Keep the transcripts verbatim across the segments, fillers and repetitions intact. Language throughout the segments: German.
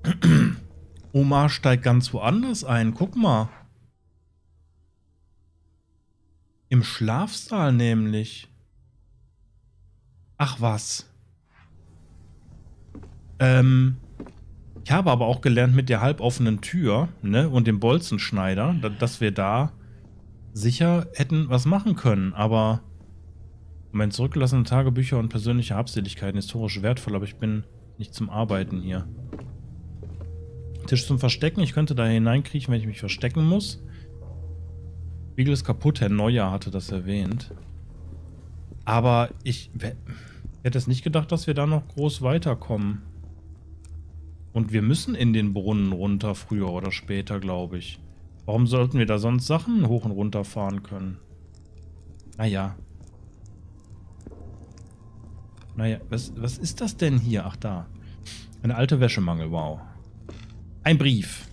Oma steigt ganz woanders ein. Guck mal. Im Schlafsaal nämlich. Ach was. Ähm, ich habe aber auch gelernt mit der halboffenen Tür, ne, und dem Bolzenschneider, dass wir da sicher hätten was machen können, aber mein zurückgelassene Tagebücher und persönliche Habseligkeiten historisch wertvoll, aber ich bin nicht zum Arbeiten hier. Tisch zum Verstecken, ich könnte da hineinkriechen, wenn ich mich verstecken muss. Spiegel ist kaputt, Herr Neuer hatte das erwähnt. Aber ich, ich hätte es nicht gedacht, dass wir da noch groß weiterkommen. Und wir müssen in den Brunnen runter, früher oder später, glaube ich. Warum sollten wir da sonst Sachen hoch und runter fahren können? Naja. Naja, was, was ist das denn hier? Ach, da. Eine alte Wäschemangel, wow. Ein Brief.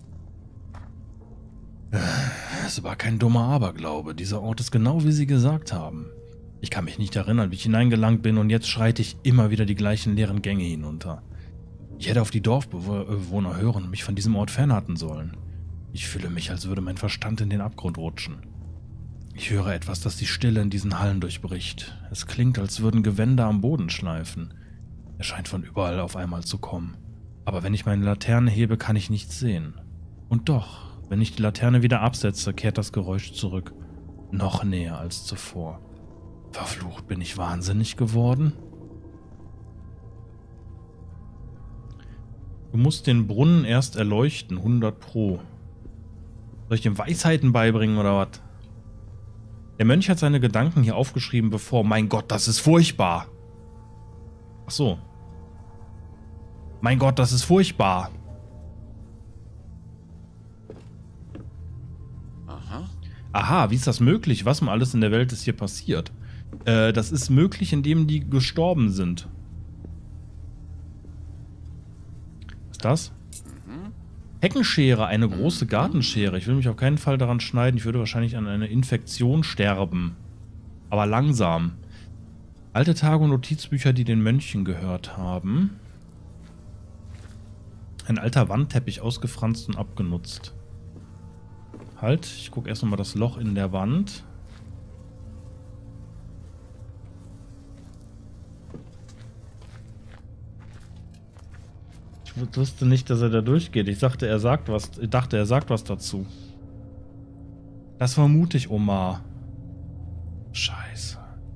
Es war kein dummer Aberglaube. Dieser Ort ist genau, wie Sie gesagt haben. Ich kann mich nicht erinnern, wie ich hineingelangt bin und jetzt schreite ich immer wieder die gleichen leeren Gänge hinunter. Ich hätte auf die Dorfbewohner hören und mich von diesem Ort fernhalten sollen. Ich fühle mich, als würde mein Verstand in den Abgrund rutschen. Ich höre etwas, das die Stille in diesen Hallen durchbricht. Es klingt, als würden Gewänder am Boden schleifen. Er scheint von überall auf einmal zu kommen. Aber wenn ich meine Laterne hebe, kann ich nichts sehen. Und doch, wenn ich die Laterne wieder absetze, kehrt das Geräusch zurück. Noch näher als zuvor. Verflucht, bin ich wahnsinnig geworden? Du musst den Brunnen erst erleuchten, hundert Pro. Soll ich dem Weisheiten beibringen oder was? Der Mönch hat seine Gedanken hier aufgeschrieben, bevor... Mein Gott, das ist furchtbar! Ach so. Mein Gott, das ist furchtbar! Aha. Aha, wie ist das möglich? Was um alles in der Welt ist hier passiert? Äh, das ist möglich, indem die gestorben sind. Was ist das? Mhm. Heckenschere, eine große Gartenschere. Ich will mich auf keinen Fall daran schneiden. Ich würde wahrscheinlich an einer Infektion sterben. Aber langsam. Alte Tage und Notizbücher, die den Mönchen gehört haben. Ein alter Wandteppich, ausgefranst und abgenutzt. Halt, ich gucke erst nochmal das Loch in der Wand. Ich wusste nicht, dass er da durchgeht. Ich dachte, er sagt was. Ich dachte, er sagt was dazu. Das vermute ich, Omar. Scheiße.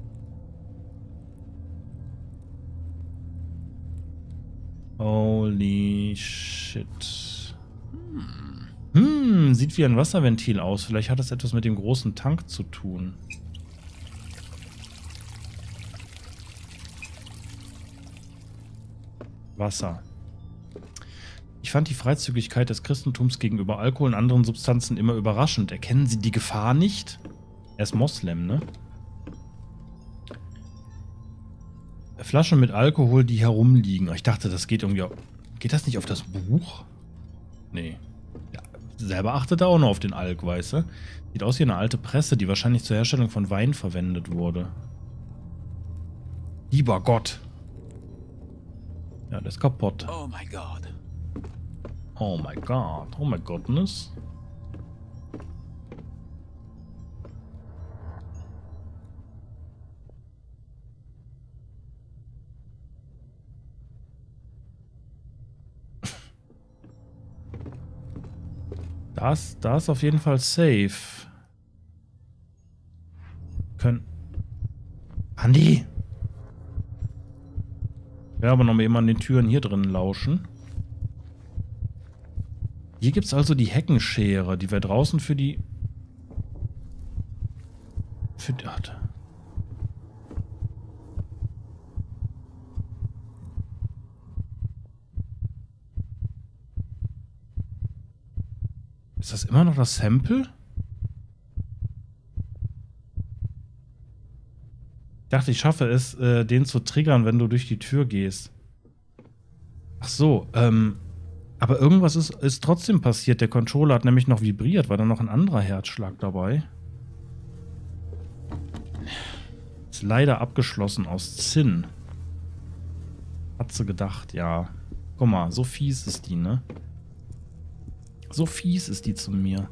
Holy shit. Hm, sieht wie ein Wasserventil aus. Vielleicht hat das etwas mit dem großen Tank zu tun. Wasser. Ich fand die Freizügigkeit des Christentums gegenüber Alkohol und anderen Substanzen immer überraschend. Erkennen Sie die Gefahr nicht? Er ist Moslem, ne? Flasche mit Alkohol, die herumliegen. Ich dachte, das geht irgendwie auf... Geht das nicht auf das Buch? Nee. Ja, selber achtet er auch noch auf den Alk, weißt du? Sieht aus wie eine alte Presse, die wahrscheinlich zur Herstellung von Wein verwendet wurde. Lieber Gott. Ja, der ist kaputt. Oh mein Gott. Oh my God. Oh my goodness. Das, das ist auf jeden Fall safe. Können. Andi! Ich werde aber noch mal eben an den Türen hier drin lauschen. Hier gibt es also die Heckenschere, die wir draußen für die... Für die... Warte. Ist das immer noch das Sample? Ich dachte, ich schaffe es, äh, den zu triggern, wenn du durch die Tür gehst. Ach so, ähm... aber irgendwas ist, ist trotzdem passiert. Der Controller hat nämlich noch vibriert. War da noch ein anderer Herzschlag dabei? Ist leider abgeschlossen aus Zinn. Hat sie gedacht, ja. Guck mal, so fies ist die, ne? So fies ist die zu mir.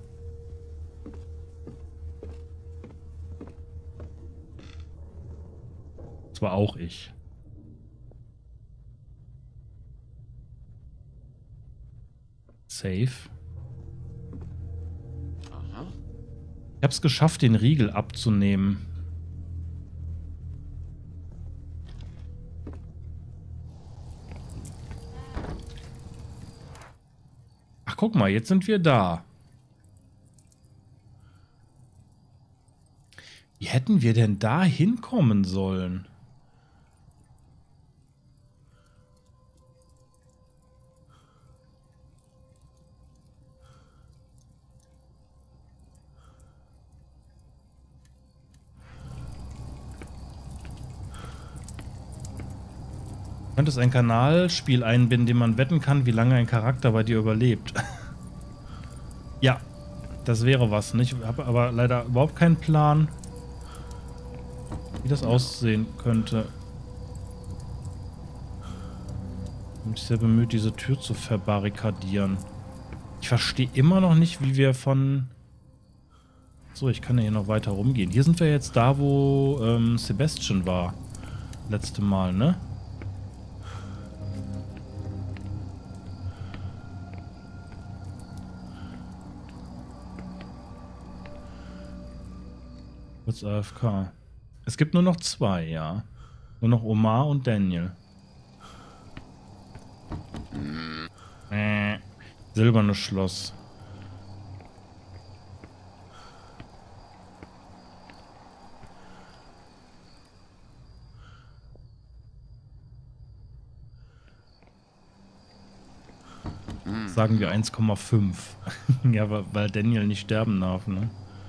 Das war auch ich. Safe. Aha. Ich hab's geschafft, den Riegel abzunehmen. Ach, guck mal, jetzt sind wir da. Wie hätten wir denn da hinkommen sollen? Du könntest ein Kanalspiel einbinden, in dem man wetten kann, wie lange ein Charakter bei dir überlebt. Ja, das wäre was. Ich habe aber leider überhaupt keinen Plan, wie das aussehen könnte. Ich bin sehr bemüht, diese Tür zu verbarrikadieren. Ich verstehe immer noch nicht, wie wir von... So, ich kann ja hier noch weiter rumgehen. Hier sind wir jetzt da, wo ähm, Sebastian war. Letzte Mal, ne? Kurz A F K. Es gibt nur noch zwei, ja. Nur noch Omar und Daniel. Äh, silbernes Schloss. Sagen wir eins Komma fünf. Ja, weil Daniel nicht sterben darf, ne?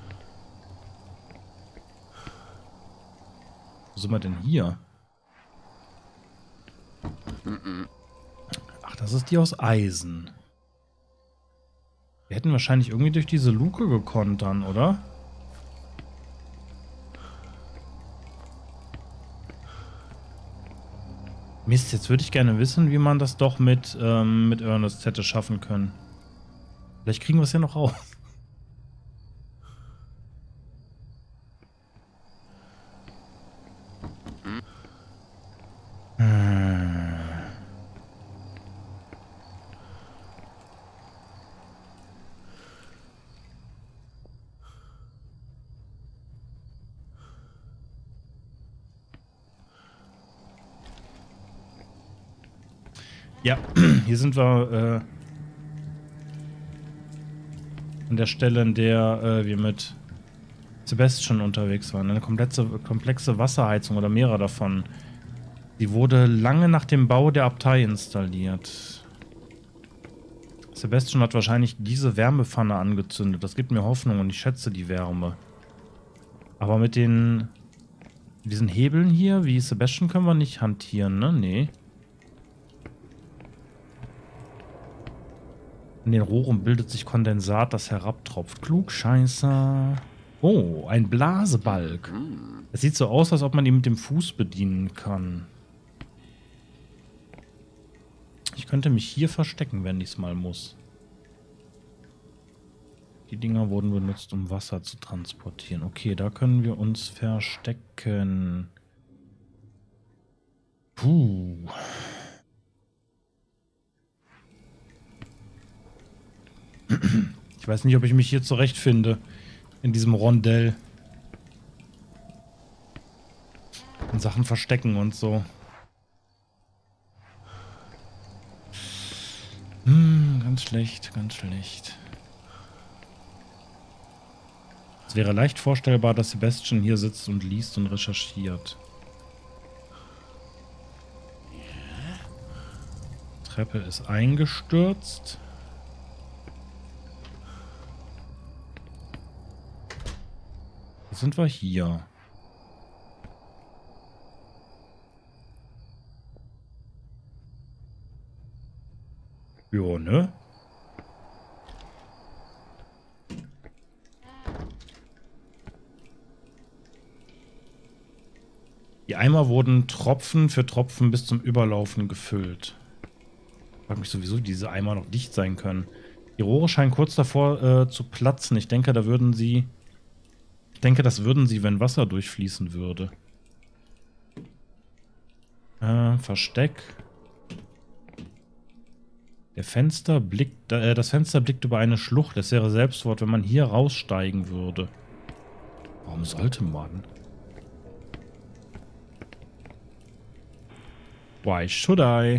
Wo sind wir denn hier? Ach, das ist die aus Eisen. Wir hätten wahrscheinlich irgendwie durch diese Luke gekonnt dann, oder? Mist, jetzt würde ich gerne wissen, wie man das doch mit, ähm, mit Ernest hätte schaffen können. Vielleicht kriegen wir es ja noch raus. Ja, hier sind wir äh, an der Stelle, in der äh, wir mit Sebastian unterwegs waren. Eine komplexe, komplexe Wasserheizung oder mehrere davon. Die wurde lange nach dem Bau der Abtei installiert. Sebastian hat wahrscheinlich diese Wärmepfanne angezündet. Das gibt mir Hoffnung und ich schätze die Wärme. Aber mit den mit diesen Hebeln hier, wie Sebastian, können wir nicht hantieren, ne? Nee. In den Rohren bildet sich Kondensat, das herabtropft. Klugscheißer. Oh, ein Blasebalg. Es sieht so aus, als ob man ihn mit dem Fuß bedienen kann. Ich könnte mich hier verstecken, wenn ich es mal muss. Die Dinger wurden benutzt, um Wasser zu transportieren. Okay, da können wir uns verstecken. Puh. Ich weiß nicht, ob ich mich hier zurechtfinde. In diesem Rondell. In Sachen Verstecken und so. Hm, ganz schlecht, ganz schlecht. Es wäre leicht vorstellbar, dass Sebastian hier sitzt und liest und recherchiert. Die Treppe ist eingestürzt. Jetzt sind wir hier. Jo, ne? Die Eimer wurden Tropfen für Tropfen bis zum Überlaufen gefüllt. Ich frage mich sowieso, wie diese Eimer noch dicht sein können. Die Rohre scheinen kurz davor äh, zu platzen. Ich denke, da würden sie... Ich denke, das würden sie, wenn Wasser durchfließen würde. Äh, Versteck. Der Fenster blickt, äh, das Fenster blickt über eine Schlucht. Das wäre Selbstwort, wenn man hier raussteigen würde. Warum sollte man? Why should I?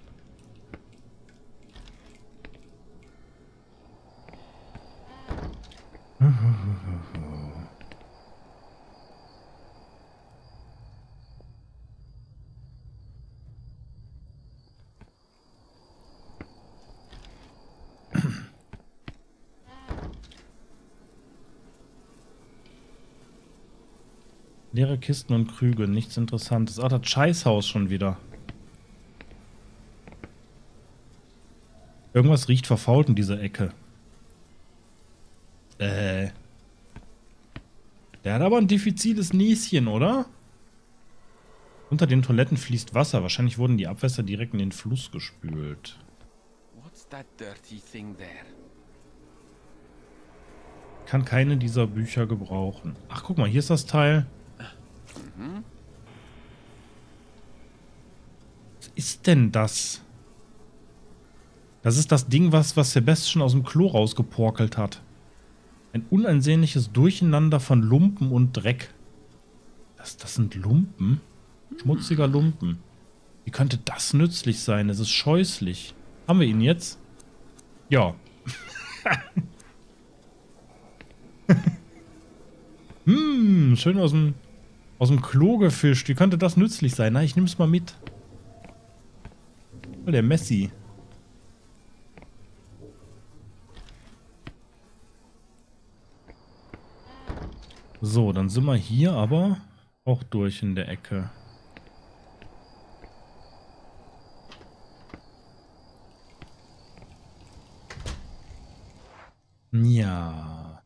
Leere Kisten und Krüge, nichts Interessantes. Ah, das Scheißhaus schon wieder. Irgendwas riecht verfault in dieser Ecke. Äh. Der hat aber ein diffiziles Näschen, oder? Unter den Toiletten fließt Wasser. Wahrscheinlich wurden die Abwässer direkt in den Fluss gespült. What's that dirty thing there? Kann keine dieser Bücher gebrauchen. Ach, guck mal, hier ist das Teil. Mhm. Was ist denn das? Das ist das Ding, was, was Sebastian aus dem Klo rausgeporkelt hat. Ein unansehnliches Durcheinander von Lumpen und Dreck. Das, das sind Lumpen? Schmutziger Lumpen. Wie könnte das nützlich sein? Es ist scheußlich. Haben wir ihn jetzt? Ja. Hm, schön aus dem, aus dem Klo gefischt. Wie könnte das nützlich sein? Na, ich nehm's mal mit. Oh, der Messi. So, dann sind wir hier aber auch durch in der Ecke. Ja.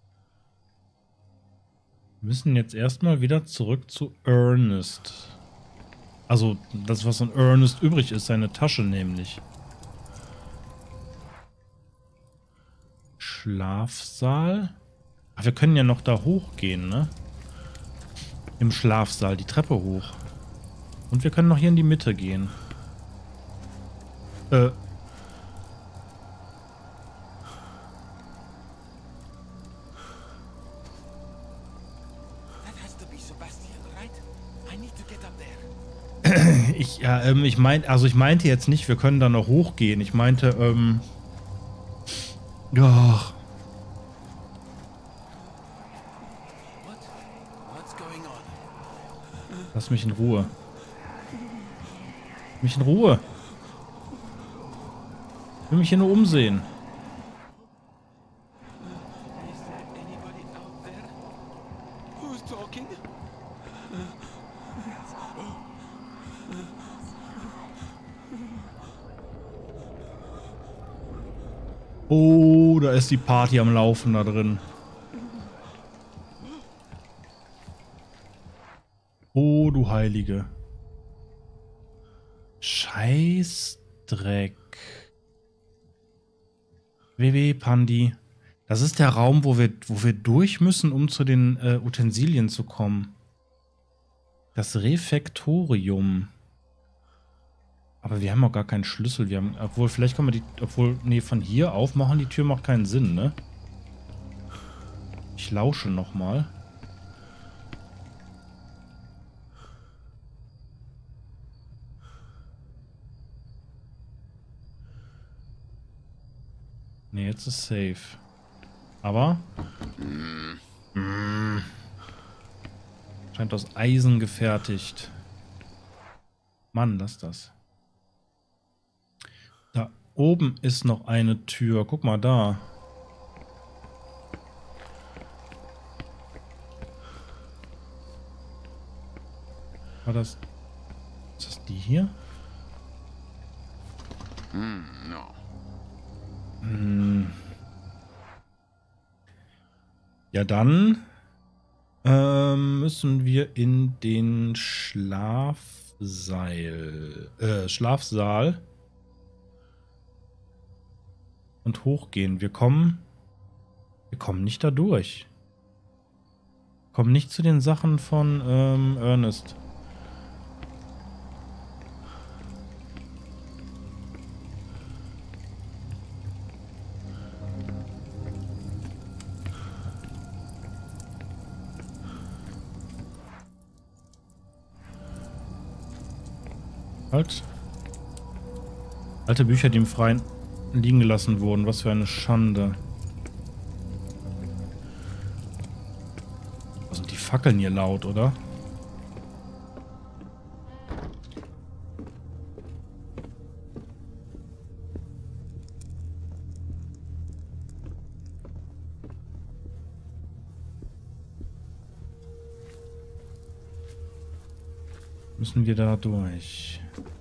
Wir müssen jetzt erstmal wieder zurück zu Ernest. Also, das, was von Ernest übrig ist, seine Tasche nämlich. Schlafsaal. Ach, wir können ja noch da hochgehen, ne? Im Schlafsaal, die Treppe hoch. Und wir können noch hier in die Mitte gehen. Äh. Ich, ja, ähm, ich meinte, also ich meinte jetzt nicht, wir können da noch hochgehen. Ich meinte, ähm. Ja. Lass mich in Ruhe. Lass mich in Ruhe. Ich will mich hier nur umsehen. Oh, da ist die Party am Laufen da drin. Oh, du Heilige. Scheißdreck. W W Pandi. Das ist der Raum, wo wir, wo wir durch müssen, um zu den äh, Utensilien zu kommen. Das Refektorium. Aber wir haben auch gar keinen Schlüssel. Wir haben, obwohl, vielleicht können wir die, obwohl, nee, von hier aufmachen, die Tür macht keinen Sinn, ne? Ich lausche nochmal. Ne, jetzt ist safe. Aber? Mm. Scheint aus Eisen gefertigt. Mann, lass das. Da oben ist noch eine Tür. Guck mal da. War das... Ist das die hier? Mm, no. Hm. Ja, dann ähm, müssen wir in den Schlafseil, äh, Schlafsaal. und hochgehen. Wir kommen, wir kommen nicht da durch. Kommen nicht zu den Sachen von ähm, Ernest. Halt. Alte Bücher, die im Freien liegen gelassen wurden. Was für eine Schande. Was sind die Fackeln hier laut, oder? Müssen wir da durch?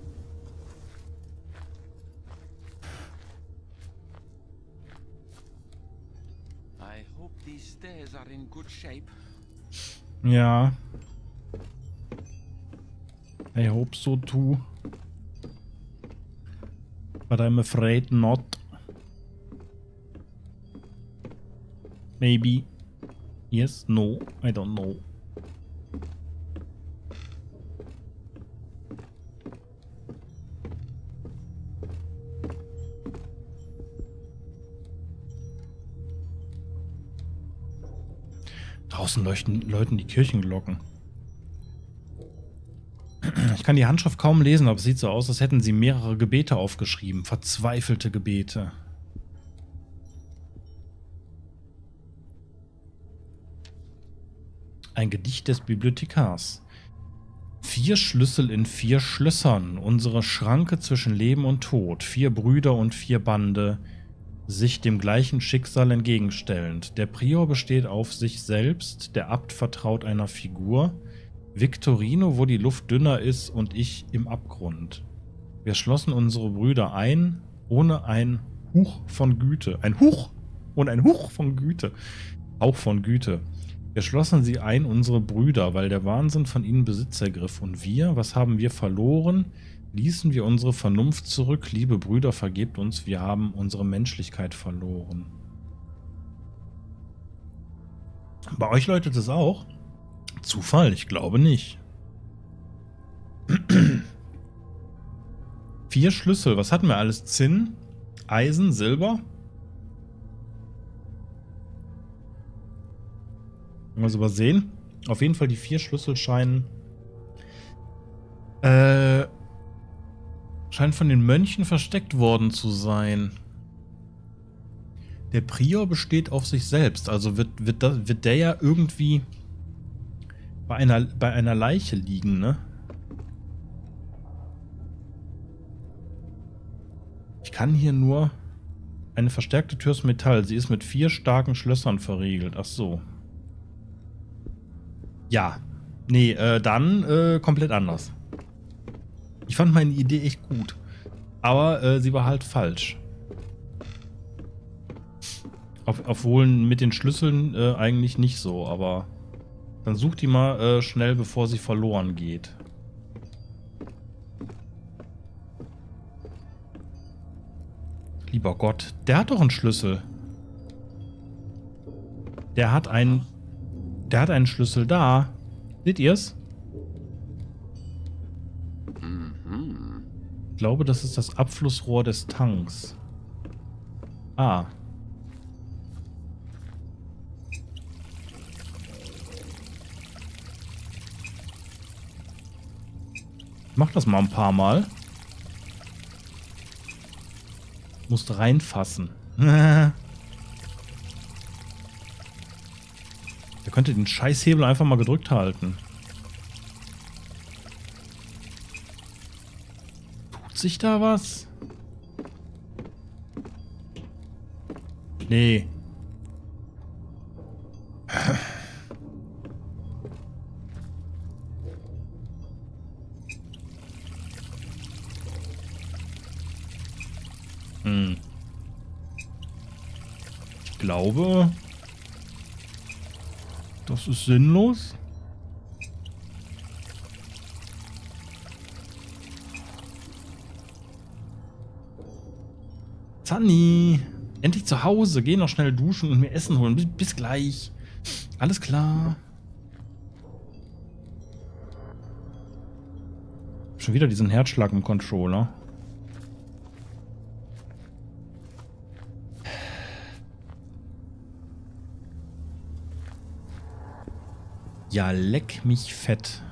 I hope these stairs are in good shape. Ja. I hope so too. But I'm afraid not. Maybe. Yes, no, I don't know. Draußen leuchten, läuten die Kirchenglocken. Ich kann die Handschrift kaum lesen, aber es sieht so aus, als hätten sie mehrere Gebete aufgeschrieben. Verzweifelte Gebete. Ein Gedicht des Bibliothekars. Vier Schlüssel in vier Schlössern. Unsere Schranke zwischen Leben und Tod. Vier Brüder und vier Bande. Sich dem gleichen Schicksal entgegenstellend. Der Prior besteht auf sich selbst, der Abt vertraut einer Figur, Victorino, wo die Luft dünner ist und ich im Abgrund. Wir schlossen unsere Brüder ein, ohne ein Huch von Güte. Ein Huch und ein Huch von Güte. Auch von Güte. Wir schlossen sie ein, unsere Brüder, weil der Wahnsinn von ihnen Besitz ergriff. Und wir, was haben wir verloren? Ließen wir unsere Vernunft zurück. Liebe Brüder, vergebt uns, wir haben unsere Menschlichkeit verloren. Bei euch läutet es auch? Zufall? Ich glaube nicht. Vier Schlüssel. Was hatten wir alles? Zinn, Eisen, Silber? Irgendwas übersehen? Auf jeden Fall die vier Schlüssel scheinen... Äh... scheint von den Mönchen versteckt worden zu sein. Der Prior besteht auf sich selbst. Also wird, wird, das, wird der ja irgendwie bei einer, bei einer Leiche liegen, ne? Ich kann hier nur... Eine verstärkte Tür aus Metall. Sie ist mit vier starken Schlössern verriegelt. Ach so. Ja. Nee, äh, dann äh, komplett anders. Ich fand meine Idee echt gut. Aber äh, sie war halt falsch. Auf, obwohl mit den Schlüsseln äh, eigentlich nicht so, aber dann such die mal äh, schnell, bevor sie verloren geht. Lieber Gott, der hat doch einen Schlüssel. Der hat einen... Der hat einen Schlüssel da. Seht ihr's? Ich glaube, das ist das Abflussrohr des Tanks. Ah. Ich mach das mal ein paar Mal. Musst reinfassen. Der könnte den Scheißhebel einfach mal gedrückt halten. Sich da was? Nee. Hm. Ich glaube, das ist sinnlos. Sunny, Endlich zu Hause. Geh noch schnell duschen und mir Essen holen. Bis, bis gleich. Alles klar. Schon wieder diesen Herzschlag im Controller. Ja, leck mich fett.